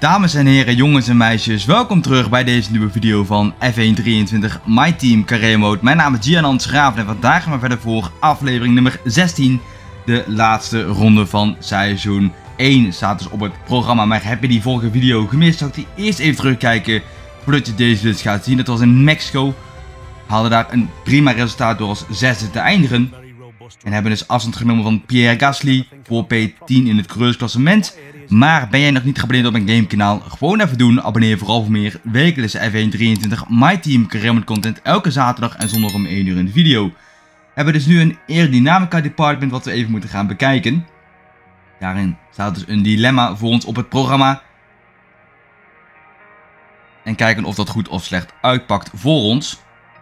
Dames en heren, jongens en meisjes, welkom terug bij deze nieuwe video van F123 My Team Career Mode. Mijn naam is Gian Schraven en vandaag gaan we verder voor aflevering nummer 16. De laatste ronde van seizoen 1 staat dus op het programma. Maar heb je die vorige video gemist, zou ik die eerst even terugkijken voordat je deze dus gaat zien. Dat was in Mexico. Haalden daar een prima resultaat door als zesde te eindigen. En hebben dus afstand genomen van Pierre Gasly voor P10 in het coureursklassement. Maar ben jij nog niet geabonneerd op mijn gamekanaal? Gewoon even doen. Abonneer vooral voor meer wekelijkse F123 My Team Career Mode content elke zaterdag en zondag om 1 uur in de video. We hebben dus nu een aerodynamica department wat we even moeten gaan bekijken. Daarin staat dus een dilemma voor ons op het programma. En kijken of dat goed of slecht uitpakt voor ons.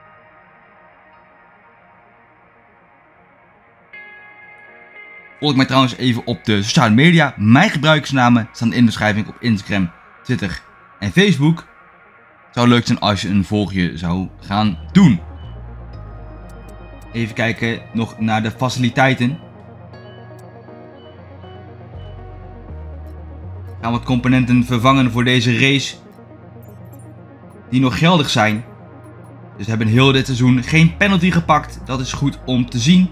Volg mij trouwens even op de sociale media. Mijn gebruikersnamen staan in de beschrijving op Instagram, Twitter en Facebook. Het zou leuk zijn als je een volgje zou gaan doen. Even kijken nog naar de faciliteiten. Gaan wat componenten vervangen voor deze race die nog geldig zijn. Dus we hebben heel dit seizoen geen penalty gepakt. Dat is goed om te zien.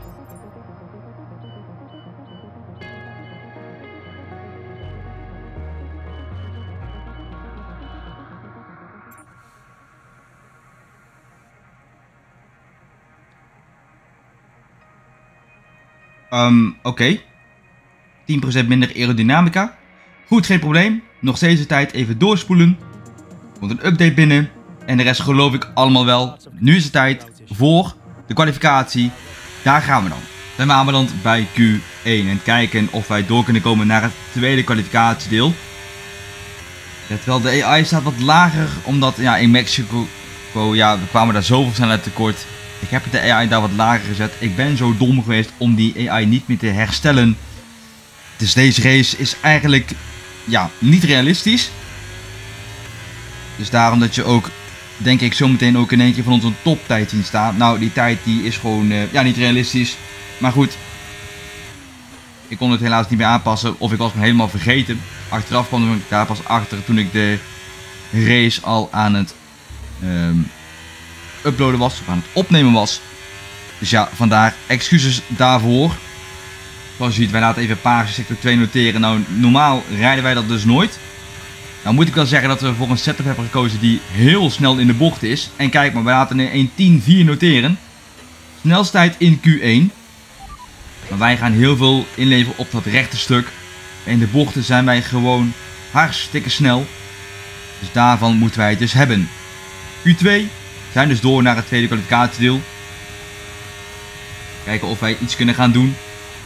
Oké. 10% minder aerodynamica. Goed, geen probleem. Nog steeds de tijd even doorspoelen. Komt een update binnen. En de rest geloof ik allemaal wel. Nu is het tijd voor de kwalificatie. Daar gaan we dan. Zijn we aanbeland bij Q1. En kijken of wij door kunnen komen naar het tweede kwalificatiedeel. Terwijl de AI staat wat lager. Omdat ja, in Mexico we kwamen daar zoveel snelheid tekort. Ik heb de AI daar wat lager gezet. Ik ben zo dom geweest om die AI niet meer te herstellen. Dus deze race is eigenlijk niet realistisch. Dus daarom dat je ook, denk ik, zometeen ook in één keer van onze toptijd zien staan. Nou, die tijd die is gewoon niet realistisch. Maar goed. Ik kon het helaas niet meer aanpassen. Of ik was me helemaal vergeten. Achteraf kwam ik daar pas achter toen ik de race al aan het uploaden was, of aan het opnemen was. Dus ja, vandaar excuses daarvoor. Zoals je ziet, wij laten even paarse sector 2 noteren. Nou, normaal rijden wij dat dus nooit. Nou moet ik wel zeggen dat we voor een setup hebben gekozen die heel snel in de bocht is. En kijk maar, wij laten een 1.10.4 noteren. Snelheid in Q1. Maar wij gaan heel veel inleveren op dat rechte stuk. En in de bochten zijn wij gewoon hartstikke snel. Dus daarvan moeten wij het dus hebben. Q2. Zijn dus door naar het tweede kwalificatiedeel. Kijken of wij iets kunnen gaan doen.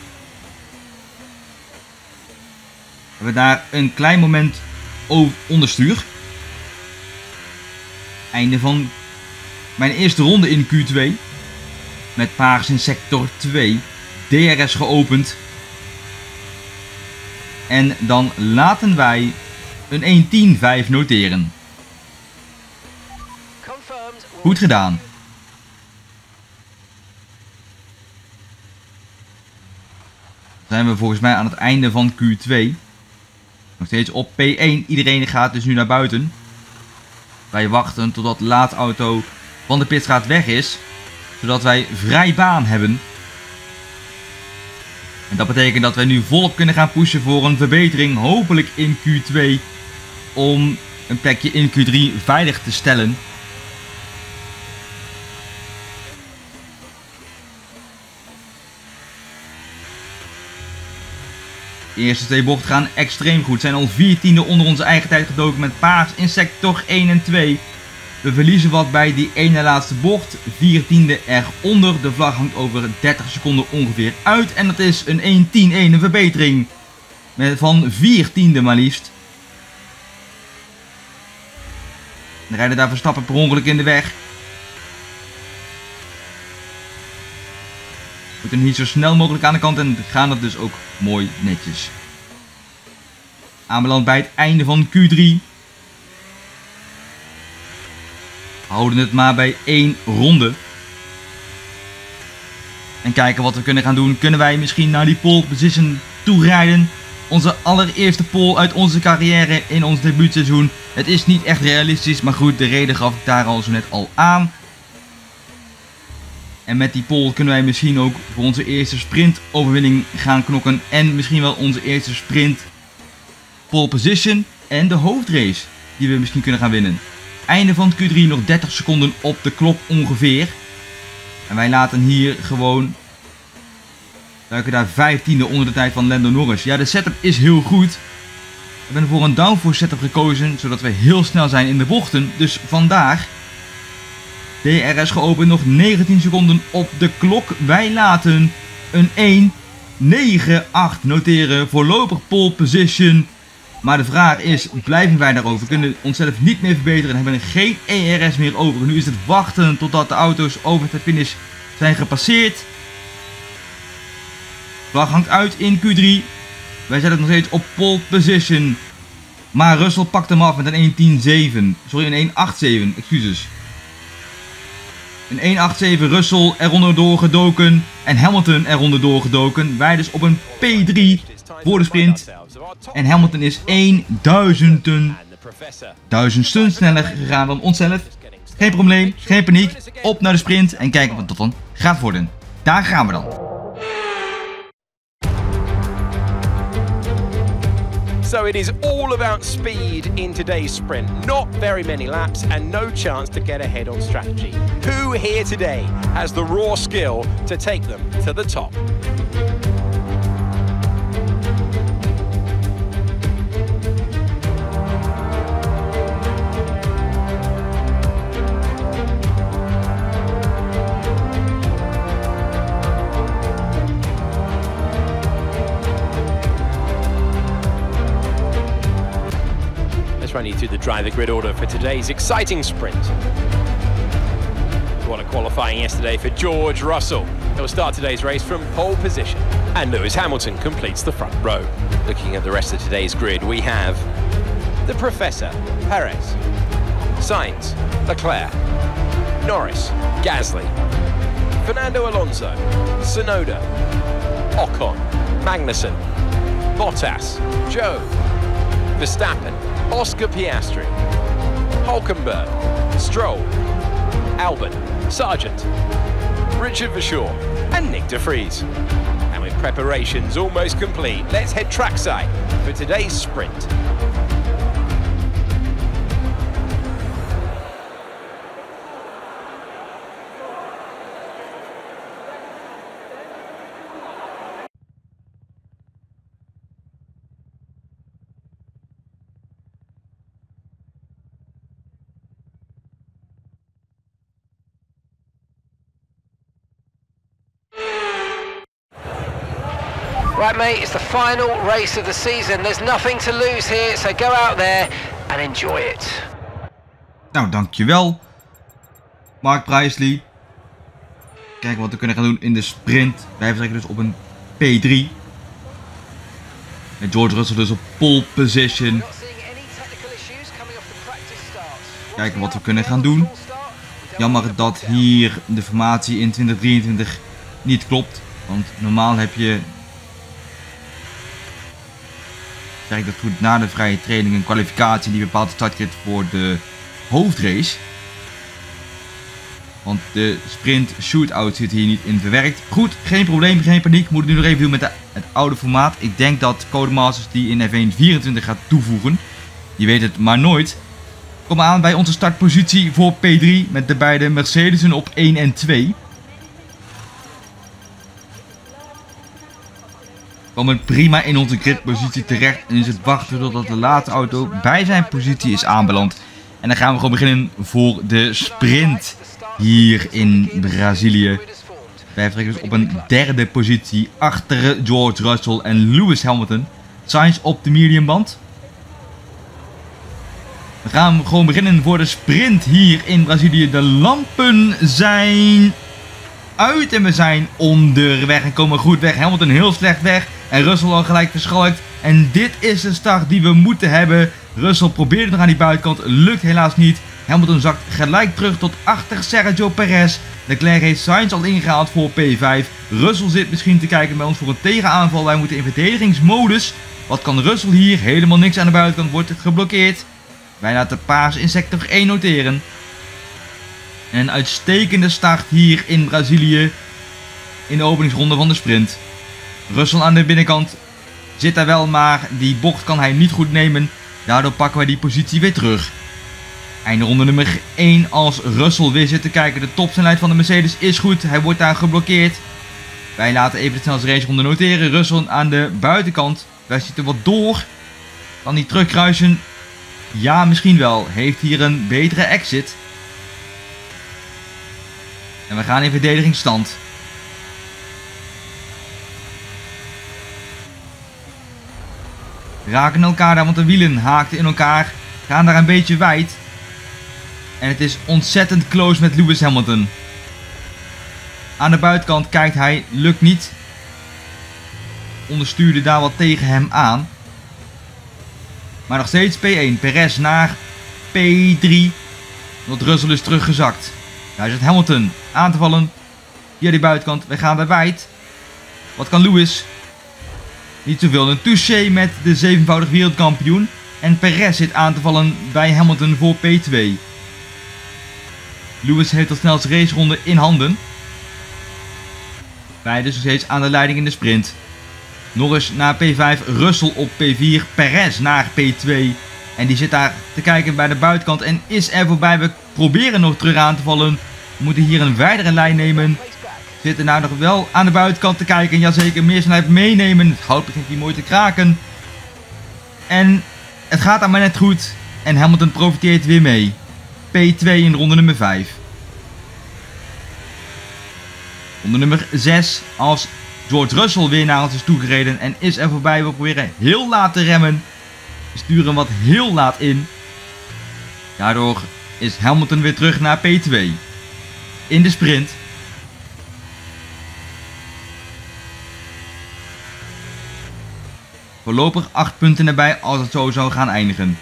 We hebben daar een klein moment onderstuur. Einde van mijn eerste ronde in Q2. Met paars in sector 2. DRS geopend. En dan laten wij een 1.10.5 noteren. Goed gedaan. Dan zijn we volgens mij aan het einde van Q2. Nog steeds op P1. Iedereen gaat dus nu naar buiten. Wij wachten totdat de laadauto van de pitstraat weg is. Zodat wij vrij baan hebben. En dat betekent dat wij nu volop kunnen gaan pushen voor een verbetering. Hopelijk in Q2. Om een plekje in Q3 veilig te stellen. De eerste twee bochten gaan extreem goed. Zijn al 14e onder onze eigen tijd gedoken met paars in sector 1 en 2. We verliezen wat bij die ene laatste bocht. 14e eronder. De vlag hangt over 30 seconden ongeveer uit. En dat is een 1.10.1. Een verbetering. Van 14e maar liefst. Dan rijden daar Verstappen per ongeluk in de weg. We moeten niet zo snel mogelijk aan de kant en gaan dat dus ook mooi netjes. Aanbeland bij het einde van Q3. Houden het maar bij 1 ronde. En kijken wat we kunnen gaan doen. Kunnen wij misschien naar die pole position toe rijden? Onze allereerste pole uit onze carrière in ons debuutseizoen. Het is niet echt realistisch, maar goed, de reden gaf ik daar al zo net al aan. En met die pole kunnen wij misschien ook voor onze eerste sprintoverwinning gaan knokken. En misschien wel onze eerste sprint pole position en de hoofdrace die we misschien kunnen gaan winnen. Einde van het Q3, nog 30 seconden op de klok ongeveer. En wij laten hier gewoon... duiken daar 15e onder de tijd van Lando Norris. Ja, de setup is heel goed. We hebben voor een downforce setup gekozen, zodat we heel snel zijn in de bochten. Dus vandaar... DRS geopend, nog 19 seconden op de klok. Wij laten een 1.9.8 noteren. Voorlopig pole position. Maar de vraag is, blijven wij daarover? We kunnen onszelf niet meer verbeteren en hebben geen ERS meer over. Nu is het wachten totdat de auto's over de finish zijn gepasseerd. Vlag hangt uit in Q3. Wij zetten nog steeds op pole position. Maar Russell pakt hem af met een 1.10.7. Sorry, een 1.8.7. Excuses. Een 1.8.7 Russell eronder doorgedoken. En Hamilton eronder doorgedoken. Wij dus op een P3 voor de sprint. En Hamilton is 1000ste sneller gegaan dan onszelf. Geen probleem, geen paniek. Op naar de sprint en kijken wat dat dan gaat worden. Daar gaan we dan. So it is all about speed in today's sprint. Not very many laps and no chance to get ahead on strategy. Who here today has the raw skill to take them to the top? Run you through the driver grid order for today's exciting sprint. What a qualifying yesterday for George Russell. He'll start today's race from pole position. And Lewis Hamilton completes the front row. Looking at the rest of today's grid, we have the Professor, Perez, Sainz, Leclerc, Norris, Gasly, Fernando Alonso, Tsunoda, Ocon, Magnussen, Bottas, Joe, Verstappen, Oscar Piastri, Hulkenberg, Stroll, Albon, Sargent, Richard Verschoor and Nick de Vries. And with preparations almost complete, let's head trackside for today's sprint. Right mate, it's the final race of the season. There's nothing to lose here, so go out there and enjoy it. Nou, dankjewel, Mark Priestley. Kijken wat we kunnen gaan doen in de sprint. Wij vertrekken dus op een P3. En George Russell dus op pole position. Kijken wat we kunnen gaan doen. Jammer dat hier de formatie in 2023 niet klopt. Want normaal heb je... zeg ik dat goed, na de vrije training een kwalificatie die bepaalt de startgrid voor de hoofdrace. Want de sprint shootout zit hier niet in verwerkt. Goed, geen probleem, geen paniek. Moet het nu nog even doen met het oude formaat. Ik denk dat Codemasters die in F1 24 gaat toevoegen. Je weet het maar nooit. Kom aan bij onze startpositie voor P3 met de beide Mercedes'en op 1 en 2. Komen prima in onze gridpositie terecht en is het wachten totdat de laatste auto bij zijn positie is aanbeland. En dan gaan we gewoon beginnen voor de sprint hier in Brazilië. Wij vertrekken dus op een derde positie achter George Russell en Lewis Hamilton. Sainz op de mediumband. We gaan gewoon beginnen voor de sprint hier in Brazilië. De lampen zijn uit en we zijn onderweg en komen goed weg. Hamilton heel slecht weg en Russell al gelijk verschalkt. En dit is de start die we moeten hebben. Russell probeerde nog aan die buitenkant, lukt helaas niet. Hamilton zakt gelijk terug tot achter Sergio Perez. Leclerc heeft Sainz al ingehaald voor P5. Russell zit misschien te kijken bij ons voor een tegenaanval. Wij moeten in verdedigingsmodus. Wat kan Russell hier? Helemaal niks aan de buitenkant, wordt geblokkeerd. Wij laten paars in sector 1 noteren. En een uitstekende start hier in Brazilië in de openingsronde van de sprint. Russell aan de binnenkant zit daar wel, maar die bocht kan hij niet goed nemen. Daardoor pakken wij die positie weer terug. Einde ronde nummer 1 als Russell weer zit te kijken. De topsnelheid van de Mercedes is goed. Hij wordt daar geblokkeerd. Wij laten even de snelste raceronde noteren. Russell aan de buitenkant. Wij zitten wat door. Kan hij terugkruisen? Ja, misschien wel. Heeft hier een betere exit. En we gaan in verdedigingsstand. Raken elkaar daar, want de wielen haakten in elkaar. Gaan daar een beetje wijd. En het is ontzettend close met Lewis Hamilton. Aan de buitenkant kijkt hij, lukt niet. Onderstuurde daar wat tegen hem aan. Maar nog steeds P1. Perez naar P3. Want Russell is teruggezakt. Daar zit Hamilton aan te vallen. Via die buitenkant. We gaan daar wijd. Wat kan Lewis? Niet zoveel. Een touché met de 7voudig wereldkampioen. En Perez zit aan te vallen bij Hamilton voor P2. Lewis heeft de snelste raceronde in handen. Beide nog steeds aan de leiding in de sprint. Norris naar P5, Russell op P4, Perez naar P2. En die zit daar te kijken bij de buitenkant en is er voorbij. We proberen nog terug aan te vallen. We moeten hier een wijdere lijn nemen. Zitten nou nog wel aan de buitenkant te kijken. Jazeker, meer snelheid meenemen. Het goud begint hier mooi te kraken. En het gaat daar maar net goed. En Hamilton profiteert weer mee. P2 in ronde nummer 5. Ronde nummer 6 als George Russell weer naar ons is toegereden en is er voorbij. We proberen heel laat te remmen. We sturen wat heel laat in. Daardoor is Hamilton weer terug naar P2. In de sprint. Voorlopig 8 punten erbij als het zo zou gaan eindigen.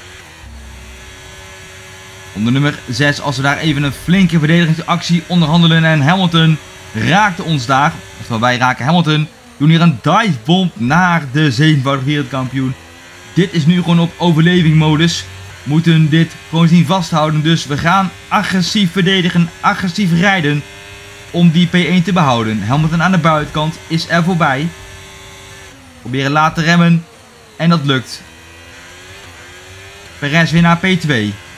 Ronde nummer 6 als we daar even een flinke verdedigingsactie onderhandelen en Hamilton raakte ons daar. Oftewel wij raken Hamilton. Doen hier een divebomb naar de 7voudig wereldkampioen. Dit is nu gewoon op overleving modus. Moeten dit gewoon zien vasthouden. Dus we gaan agressief verdedigen, agressief rijden. Om die P1 te behouden. Hamilton aan de buitenkant is er voorbij. Proberen laat te remmen. En dat lukt. Perez weer naar P2.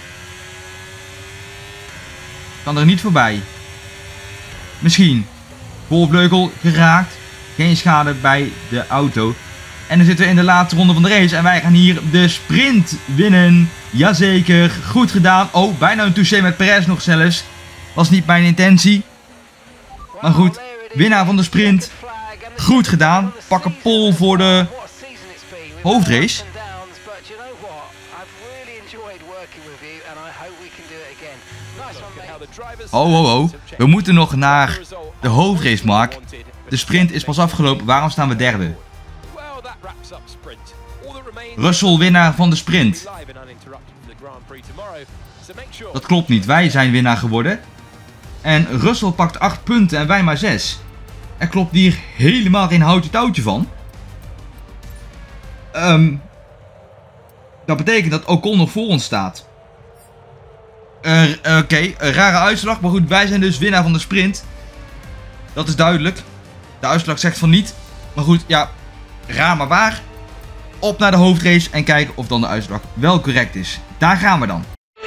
Kan er niet voorbij. Misschien. Voorvleugel geraakt. Geen schade bij de auto. En dan zitten we in de laatste ronde van de race. En wij gaan hier de sprint winnen. Jazeker. Goed gedaan. Oh, bijna een touché met Perez nog zelfs. Was niet mijn intentie. Maar goed. Winnaar van de sprint. Goed gedaan. Pakken pole voor de hoofdrace. Oh. We moeten nog naar de hoofdrace, Mark. De sprint is pas afgelopen. Waarom staan we derde? Russell winnaar van de sprint. Dat klopt niet. Wij zijn winnaar geworden. En Russell pakt 8 punten en wij maar 6. Er klopt hier helemaal geen houtje touwtje van. Dat betekent dat Ocon nog voor ons staat. Oké, een rare uitslag. Maar goed, wij zijn dus winnaar van de sprint. Dat is duidelijk. De uitslag zegt van niet. Maar goed, ja, raar maar waar. Op naar de hoofdrace en kijken of dan de uitslag wel correct is. Daar gaan we dan.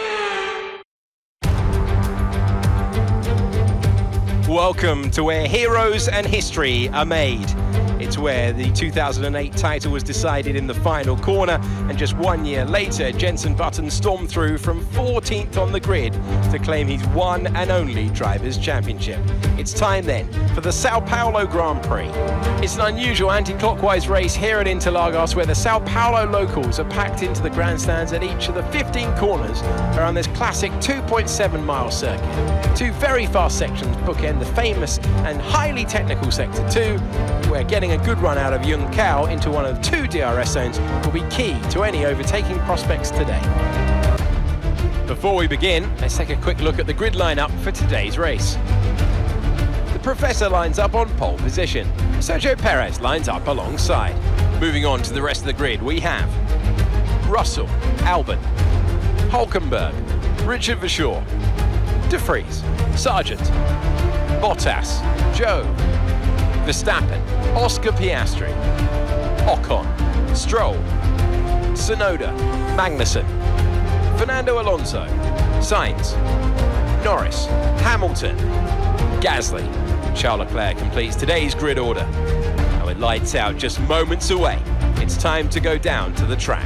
Welcome to where heroes and history are made. It's where the 2008 title was decided in the final corner, and just 1 year later, Jenson Button stormed through from 14th on the grid to claim his one and only Drivers' Championship. It's time then for the Sao Paulo Grand Prix. It's an unusual anti-clockwise race here at Interlagos, where the Sao Paulo locals are packed into the grandstands at each of the 15 corners around this classic 2.7-mile circuit. Two very fast sections bookend the famous and highly technical Sector 2, where getting a good run out of Yung Cao into one of 2 DRS zones will be key to any overtaking prospects today. Before we begin, let's take a quick look at the grid lineup for today's race. The Professor lines up on pole position. Sergio Perez lines up alongside. Moving on to the rest of the grid, we have Russell, Albon, Hulkenberg, Richard Verschoor, De Vries, Sargent, Bottas, Joe, Verstappen, Oscar Piastri, Ocon, Stroll, Tsunoda, Magnussen, Fernando Alonso, Sainz, Norris, Hamilton, Gasly. Charles Leclerc completes today's grid order. And with lights out just moments away, it's time to go down to the track.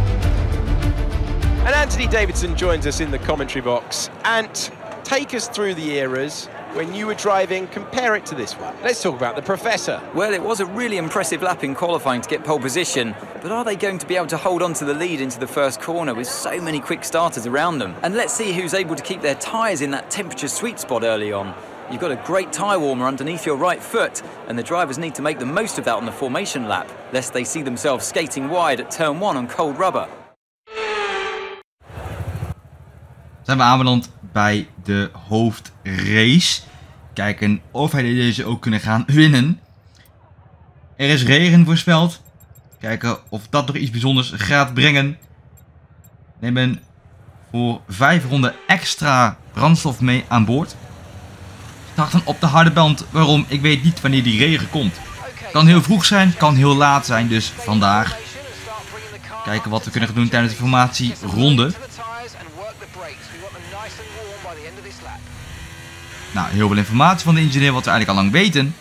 And Anthony Davidson joins us in the commentary box. Ant, take us through the eras when you were driving, compare it to this one. Let's talk about the Professor. Well, it was a really impressive lap in qualifying to get pole position, but are they going to be able to hold on to the lead into the first corner with so many quick starters around them? And let's see who's able to keep their tyres in that temperature sweet spot early on. You've got a great tyre warmer underneath your right foot, and the drivers need to make the most of that on the formation lap, lest they see themselves skating wide at turn 1 on cold rubber. Zijn we aanbeland bij de hoofdrace. Kijken of wij deze ook kunnen gaan winnen. Er is regen voorspeld. Kijken of dat nog iets bijzonders gaat brengen. We nemen voor 5 ronden extra brandstof mee aan boord. Starten op de harde band. Waarom? Ik weet niet wanneer die regen komt. Kan heel vroeg zijn, kan heel laat zijn. Dus vandaag kijken wat we kunnen doen tijdens de formatieronde. Nou, heel veel informatie van de ingenieur wat we eigenlijk al lang weten.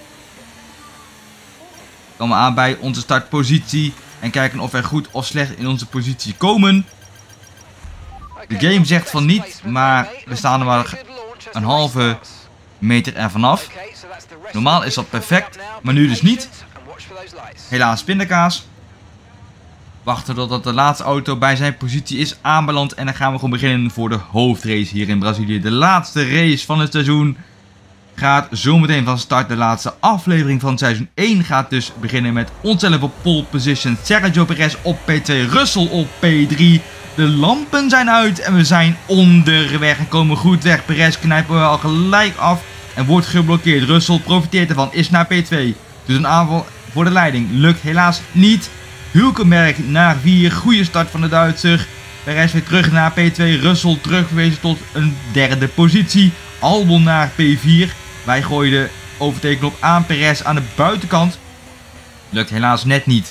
We komen aan bij onze startpositie en kijken of wij goed of slecht in onze positie komen. De game zegt van niet, maar we staan er maar een halve meter ervan af. Normaal is dat perfect, maar nu dus niet. Helaas pindakaas. Wachten totdat de laatste auto bij zijn positie is aanbeland. En dan gaan we gewoon beginnen voor de hoofdrace hier in Brazilië. De laatste race van het seizoen gaat zometeen van start. De laatste aflevering van seizoen 1 gaat dus beginnen met onszelf op pole position. Sergio Perez op P2, Russell op P3. De lampen zijn uit en we zijn onderweg en komen goed weg. Perez knijpen we al gelijk af en wordt geblokkeerd. Russell profiteert ervan, is naar P2. Dus een aanval voor de leiding lukt helaas niet. Hulkenberg naar 4, goede start van de Duitser. Perez weer terug naar P2, Russell terugverwezen tot een derde positie. Albon naar P4. Wij gooien de overtakenknop aan, Perez aan de buitenkant. Lukt helaas net niet.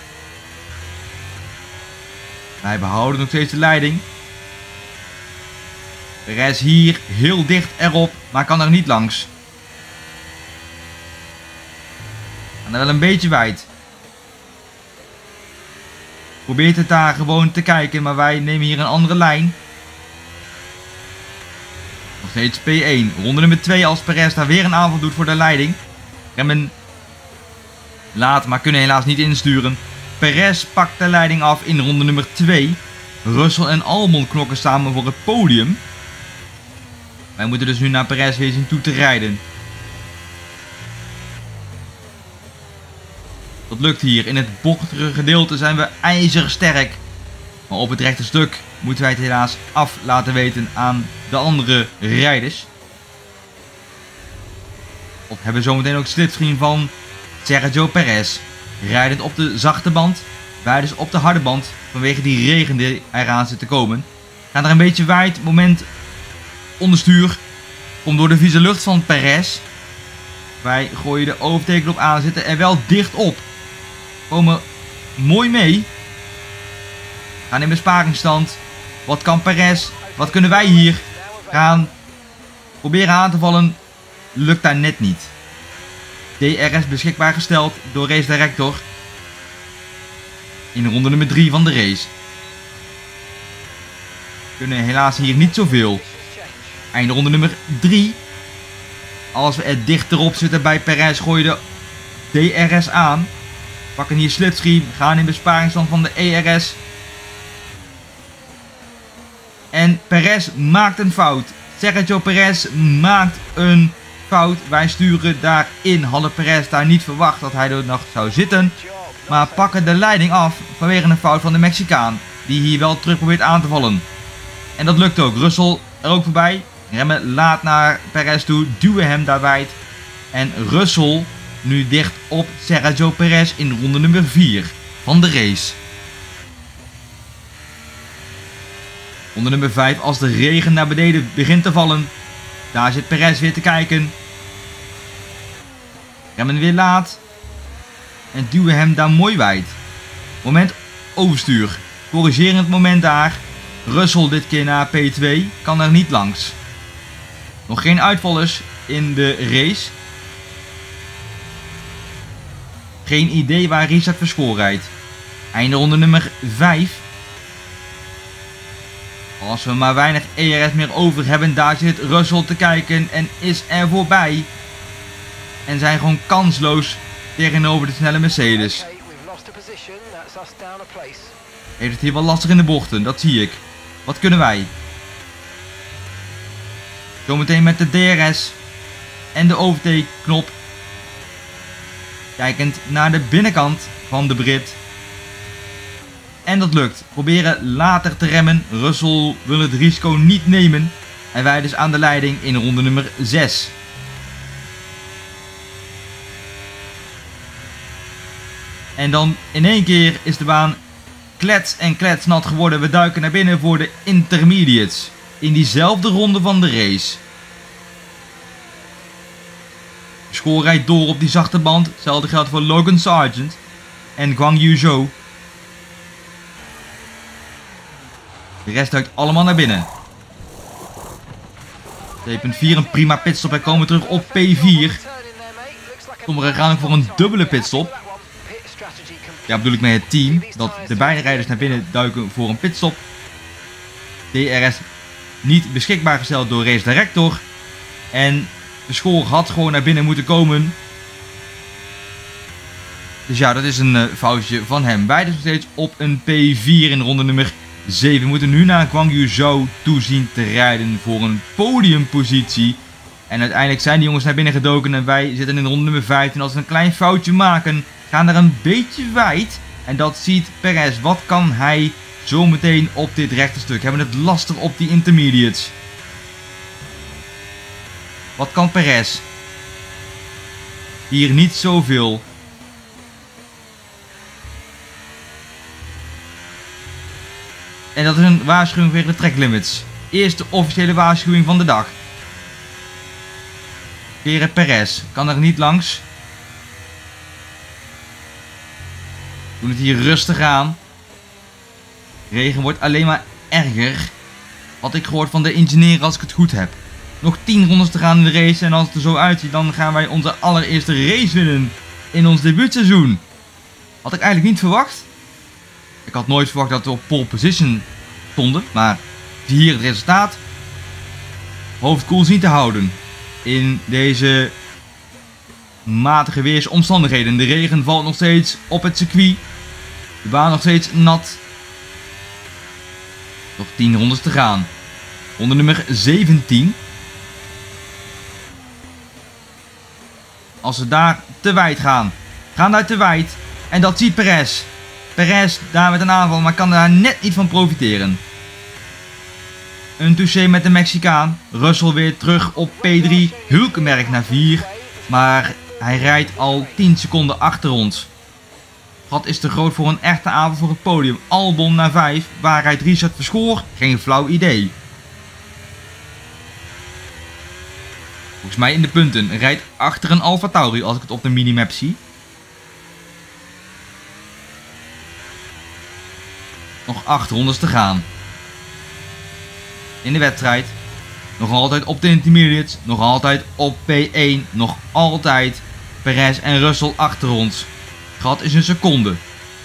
Wij behouden nog steeds de leiding. Perez hier heel dicht erop, maar kan er niet langs. En wel een beetje wijd. Probeert het daar gewoon te kijken, maar wij nemen hier een andere lijn. Nog steeds P1. Ronde nummer 2 als Perez daar weer een aanval doet voor de leiding. Remmen laat, maar kunnen helaas niet insturen. Perez pakt de leiding af in ronde nummer 2. Russell en Albon knokken samen voor het podium. Wij moeten dus nu naar Perez weer zien toe te rijden. Dat lukt hier. In het bochtige gedeelte zijn we ijzersterk. Maar op het rechte stuk moeten wij het helaas af laten weten aan de andere rijders. Of hebben we zometeen ook slipstream van Sergio Perez. Rijdend op de zachte band. Wij dus op de harde band. Vanwege die regen die eraan zit te komen. Gaan er een beetje wijd. Moment onderstuur. Komt door de vieze lucht van Perez. Wij gooien de overtakenknop aan. Zitten er wel dicht op. Komen mooi mee. Gaan in besparingsstand. Wat kan Perez? Wat kunnen wij hier? Gaan proberen aan te vallen. Lukt daar net niet. DRS beschikbaar gesteld door Race Director. In ronde nummer 3 van de race. Kunnen helaas hier niet zoveel. Einde ronde nummer 3. Als we er dichterop zitten bij Perez gooien de DRS aan. Pakken hier slipstream. Gaan in besparingsstand van de ERS. En Perez maakt een fout. Sergio Perez maakt een fout. Wij sturen daarin. Hadden Perez daar niet verwacht dat hij er nog zou zitten. Maar pakken de leiding af vanwege een fout van de Mexicaan. Die hier wel terug probeert aan te vallen. En dat lukt ook. Russell er ook voorbij. Remmen laat naar Perez toe. Duwen hem daar wijd. En Russell nu dicht op Sergio Perez in ronde nummer 4 van de race. Ronde nummer 5, als de regen naar beneden begint te vallen. Daar zit Perez weer te kijken. Remmen weer laat. En duwen hem daar mooi wijd. Moment overstuur. Corrigerend moment daar. Russell dit keer naar P2. Kan er niet langs. Nog geen uitvallers in de race. Geen idee waar Richard Verschoor rijdt. Einde ronde nummer 5. Als we maar weinig ERS meer over hebben, daar zit Russell te kijken en is er voorbij. En zijn gewoon kansloos tegenover de snelle Mercedes. Heeft het hier wel lastig in de bochten, dat zie ik. Wat kunnen wij? Zometeen met de DRS en de overtake knop. Kijkend naar de binnenkant van de Brit. En dat lukt. Proberen later te remmen. Russell wil het risico niet nemen. En wij dus aan de leiding in ronde nummer 6. En dan in één keer is de baan klets en kletsnat geworden. We duiken naar binnen voor de intermediates. In diezelfde ronde van de race. Schoor rijdt door op die zachte band. Hetzelfde geldt voor Logan Sargent en Guanyu Zhou. De rest duikt allemaal naar binnen. 2.4, een prima pitstop. Wij komen terug op P4. Sommigen gaan ook voor een dubbele pitstop. Ja, bedoel ik met het team. Dat de beide rijders naar binnen duiken voor een pitstop. DRS niet beschikbaar gesteld door Race Director. En de score had gewoon naar binnen moeten komen. Dus ja, dat is een foutje van hem. Beide nog steeds op een P4 in ronde nummer 7. We moeten nu naar Guanyu Zhou toe zien te rijden voor een podiumpositie. En uiteindelijk zijn die jongens naar binnen gedoken en wij zitten in ronde nummer 15. Als we een klein foutje maken, gaan er een beetje wijd. En dat ziet Perez. Wat kan hij zometeen op dit rechte stuk? We hebben het lastig op die intermediates. Wat kan Perez? Hier niet zoveel. En dat is een waarschuwing voor de track limits. Eerste officiële waarschuwing van de dag. Weer Perez. Kan er niet langs. Doen het hier rustig aan. Regen wordt alleen maar erger. Had ik gehoord van de ingenieur als ik het goed heb. Nog 10 rondes te gaan in de race. En als het er zo uitziet, dan gaan wij onze allereerste race winnen. In ons debuutseizoen. Had ik eigenlijk niet verwacht. Ik had nooit verwacht dat we op pole position stonden. Maar hier het resultaat. Hoofd koel zien te houden. In deze matige weersomstandigheden. De regen valt nog steeds op het circuit. De baan nog steeds nat. Nog 10 rondes te gaan. Ronde nummer 17. Als we daar te wijd gaan. Gaan daar te wijd. En dat ziet Perez. Perez daar met een aanval, maar kan daar net niet van profiteren. Een touché met de Mexicaan. Russell weer terug op P3. Hülkenberg naar 4. Maar hij rijdt al 10 seconden achter ons. Gat is te groot voor een echte aanval voor het podium. Albon naar 5. Waar rijdt Richard Verschoor? Geen flauw idee. Volgens mij in de punten. Rijdt achter een Alfa Tauri als ik het op de minimap zie. Nog 8 rondes te gaan. In de wedstrijd. Nog altijd op de intermediates. Nog altijd op P1. Nog altijd Perez en Russell achter ons. Gat is een seconde.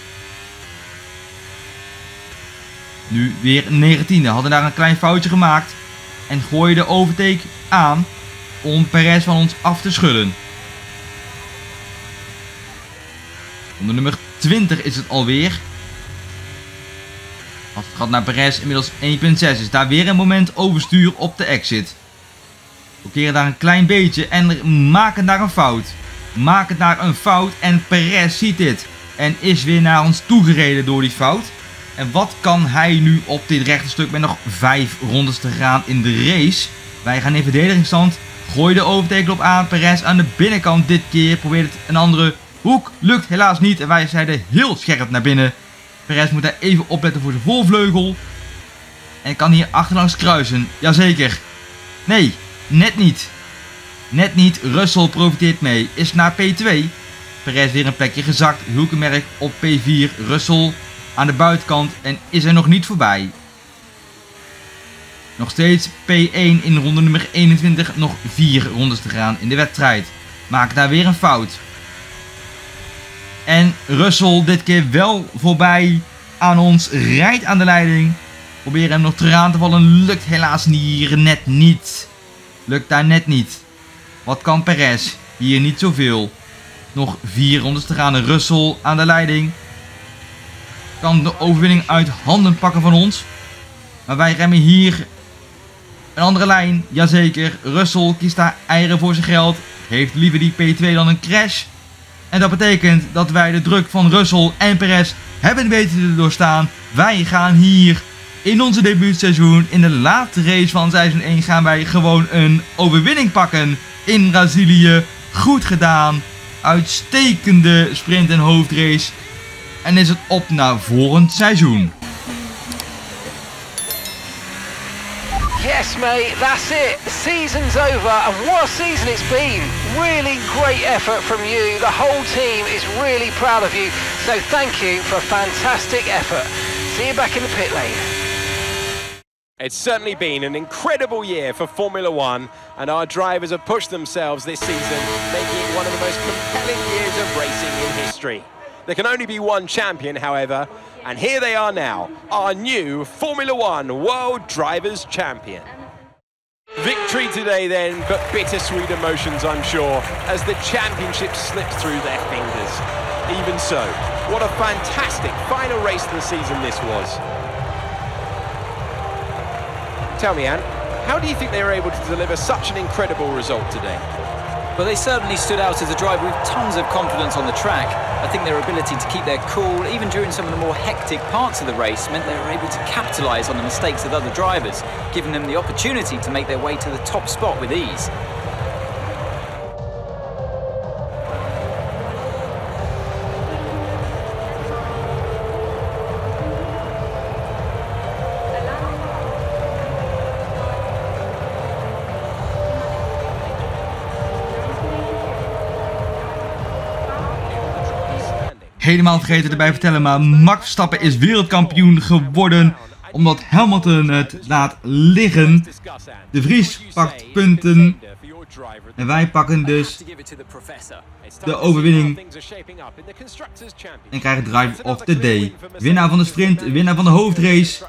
Nu weer 19e. Hadden daar een klein foutje gemaakt. En gooien de overtake aan. Om Perez van ons af te schudden. Onder nummer 20 is het alweer. Als het gaat naar Perez inmiddels 1.6 is daar weer een moment overstuur op de exit. We keren daar een klein beetje en maken daar een fout. Maken daar een fout en Perez ziet dit. En is weer naar ons toegereden door die fout. En wat kan hij nu op dit rechte stuk met nog 5 rondes te gaan in de race? Wij gaan in verdedigingsstand. Gooi de overtakeklop aan. Perez aan de binnenkant dit keer. Probeert het een andere hoek. Lukt helaas niet. En wij zeiden heel scherp naar binnen. Perez moet daar even opletten voor zijn voorvleugel. En kan hier achterlangs kruisen. Jazeker. Nee, net niet. Net niet. Russell profiteert mee. Is naar P2. Perez weer een plekje gezakt. Hülkenberg op P4. Russell aan de buitenkant. En is er nog niet voorbij. Nog steeds P1 in ronde nummer 21. Nog 4 rondes te gaan in de wedstrijd. Maakt daar weer een fout. En Russell dit keer wel voorbij aan ons. Rijdt aan de leiding. Proberen hem nog terug aan te vallen. Lukt helaas hier net niet. Lukt daar net niet. Wat kan Perez? Hier niet zoveel. Nog 4 rondes te gaan. Russell aan de leiding. Kan de overwinning uit handen pakken van ons. Maar wij remmen hier een andere lijn. Jazeker. Russell kiest daar eieren voor zijn geld. Heeft liever die P2 dan een crash. En dat betekent dat wij de druk van Russell en Perez hebben weten te doorstaan. Wij gaan hier in onze debuutseizoen, in de laatste race van seizoen 1, gaan wij gewoon een overwinning pakken in Brazilië. Goed gedaan. Uitstekende sprint en hoofdrace. En is het op naar volgend seizoen. Yes, mate, that's it. The season's over, and what a season it's been. Really great effort from you. The whole team is really proud of you. So thank you for a fantastic effort. See you back in the pit lane. It's certainly been an incredible year for Formula One, and our drivers have pushed themselves this season, making it one of the most compelling years of racing in history. There can only be one champion, however, and here they are now, our new Formula One World Drivers' Champion. Victory today then, but bittersweet emotions, I'm sure, as the championship slips through their fingers. Even so, what a fantastic final race of the season this was. Tell me, Ant, how do you think they were able to deliver such an incredible result today? Well, they certainly stood out as a driver with tons of confidence on the track. I think their ability to keep their cool, even during some of the more hectic parts of the race, meant they were able to capitalise on the mistakes of other drivers, giving them the opportunity to make their way to the top spot with ease. Helemaal vergeten erbij vertellen, maar Max Verstappen is wereldkampioen geworden. Omdat Hamilton het laat liggen. De Vries pakt punten. En wij pakken dus de overwinning. En krijgen Driver of the Day. Winnaar van de sprint, winnaar van de hoofdrace.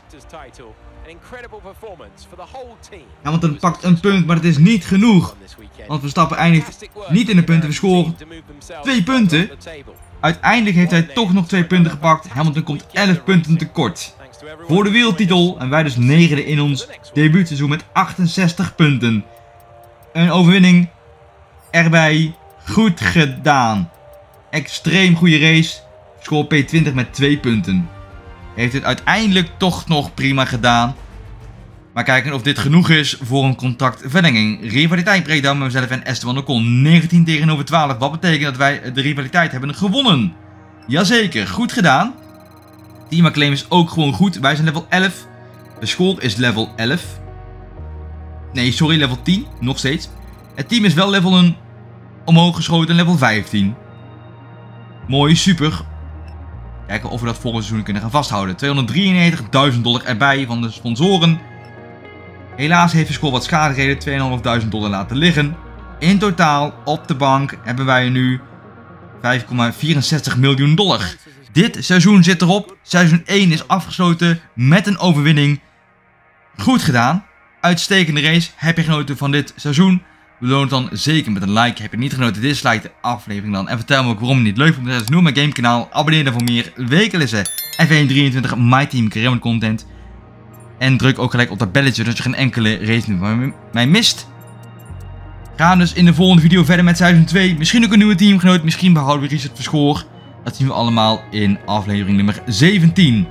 Hamilton pakt een punt, maar het is niet genoeg. Want Verstappen eindigt niet in de punten. We scoren 2 punten. Uiteindelijk heeft hij toch nog 2 punten gepakt. Hamilton komt 11 punten tekort. Voor de wereldtitel. En wij dus 9e in ons debuutseizoen met 68 punten. Een overwinning erbij. Goed gedaan. Extreem goede race. Score P20 met 2 punten. Heeft het uiteindelijk toch nog prima gedaan. Maar kijken of dit genoeg is voor een contractverlenging. Rivaliteit breakdown met mezelf en Esteban Ocon. 19 tegenover 12. Wat betekent dat wij de rivaliteit hebben gewonnen. Jazeker, goed gedaan. Team Acclaim is ook gewoon goed. Wij zijn level 11. De score is level 11. Nee, sorry, level 10. Nog steeds. Het team is wel level omhoog geschoten. Level 15. Mooi, super. Kijken of we dat volgend seizoen kunnen gaan vasthouden. $293.000 erbij van de sponsoren. Helaas heeft de score wat schade gereden, $2.500 laten liggen. In totaal op de bank hebben wij nu $5,64 miljoen. Dit seizoen zit erop. Seizoen 1 is afgesloten met een overwinning. Goed gedaan. Uitstekende race. Heb je genoten van dit seizoen? Beloon het dan zeker met een like. Heb je niet genoten, dislike de aflevering dan. En vertel me ook waarom je het niet leuk vond. Dus noem mijn gamekanaal. Abonneer dan voor meer wekelijkse F123 My Team Career content. En druk ook gelijk op dat belletje, zodat je geen enkele race meer van mij mist. Gaan dus in de volgende video verder met seizoen 2. Misschien ook een nieuwe teamgenoot. Misschien behouden we Richard Verschoor. Dat zien we allemaal in aflevering nummer 17.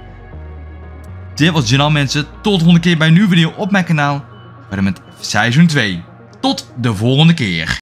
Dit was Janal mensen. Tot de volgende keer bij een nieuwe video op mijn kanaal. Verder met seizoen 2. Tot de volgende keer.